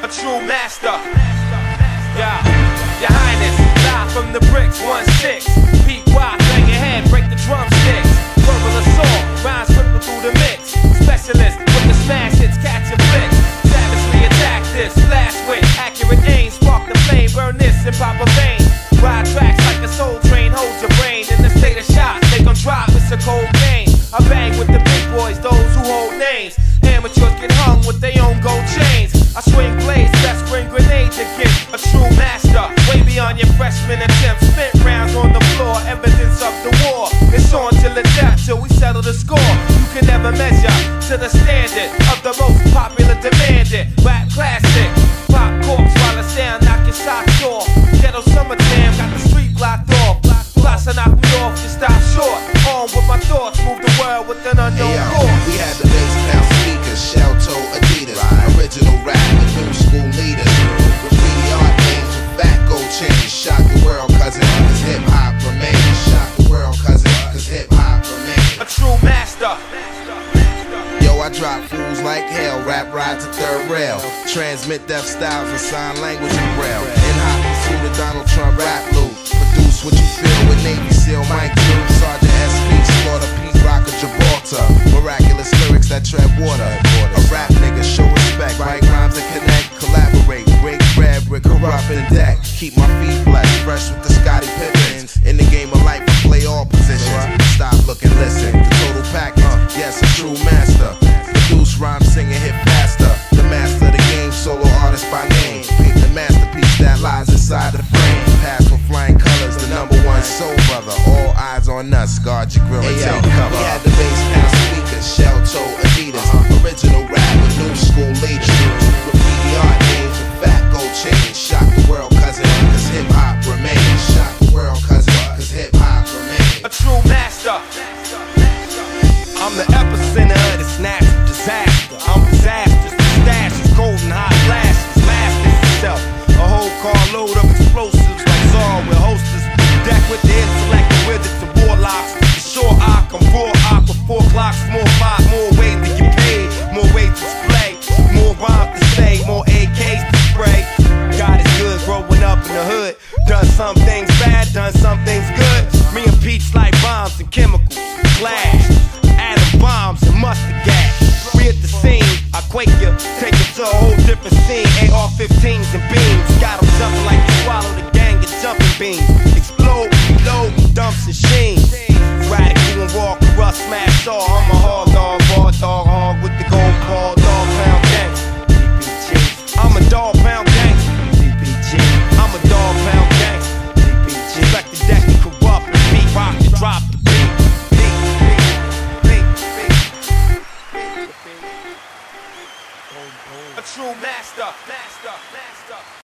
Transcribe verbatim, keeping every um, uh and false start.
true master. Yeah, Your Highness, live from the bricks, one six. Peak wide, bang your head, break the drumsticks. Verbal assault, rhymes ripple through the mix. Specialist with the smash hits, catch and flicks. Savagely attack this, flash with accurate aim. Spark the flame, burn this and pop a vein. Ride tracks like a soul train, hold your brain in the state of shock. They gon' drop, it's a cold game. I bang with the big boys, those who hold names. Amateurs get hung with their own gold chains. I swing blades, best bring grenades against a true master. Way beyond your freshman attempts. Spent rounds on the floor, evidence of the war. It's on till the death, till we settle the score. You can never measure to the standard of the most popular demanded rap classic. Pop corpse while the sound knock your socks off. Ghetto summer jam, got the street blocked off. Plus I knock me off, you stop short. On with my thoughts, move the world with an unknown hey, course. We had the bass pound speakers, shell toe Adidas, right. Original rap with new school leaders. Graffiti art names with fat gold chains. Shock the world, cousin, cause hip hop remains. Shock the world, cousin, cause hip hop remains. A true master. Yo, I drop fools like hell, rap rides a third rail. Transmit deaf styles with sign language and braille. In hot pursuit of Donald Trump rap loop. Produce what you feel with Navy SEAL Mike Drew, Sergeant S P, Slaughter, Pete Rock of Gibraltar. Miraculous lyrics that tread water. A rap nigga, show respect, write rhymes and connect, collaborate, break bread with corrupt and deck. Keep my feet blessed, fresh with the Scottie Pippins. In the game of life, I play all positions. Stop, look, and listen. The total package, yes, a true master. Produce, rhyme, sing, and hit faster. The master of the game, solo artist by name. Paint the masterpiece that lies inside the frame. Pass with flying colors, the number one soul brother. All eyes on us, guard your grill and hey, take yo, cover. We had the bass pound speakers, shell toe Adidas. Original rap with new school leaders. Graffiti art names with fat gold chains. Shock the world, cousin, cause hip hop remains. Shock the world, cousin, cause hip hop remains. A true master. I'm the epicenter of this natural disaster. I'm disasters, pistachios, golden hot flashes, masters itself. A whole carload of explosives like Zara with hostess. Deck with the intellect, the wizards and warlocks. The short arc, I'm raw arc with four clocks, more five, more ways to get paid, more ways to display, more rhymes to say, more A Ks to spray. God is good, growing up in the hood. Done some things bad, done some things good. Me and Pete's like bombs and chemicals, clash. Atom bombs and mustard gas. We at the scene, I quake you, take it to a whole different scene. A R fifteens and beams, got them jumping like you swallow the gang of jumping beans. Explode, reload, dumps and sheens. Radical and raw, rust, smash all. I'm a hard dog, raw dog, hog with the gold ball, dog pound gangster. D P G. I'm a dog pound gangster. D P G. I'm a dog pound gangster. D P G. Respect the deck and corrupt and beat rock and drop the beat. A true master, master, master.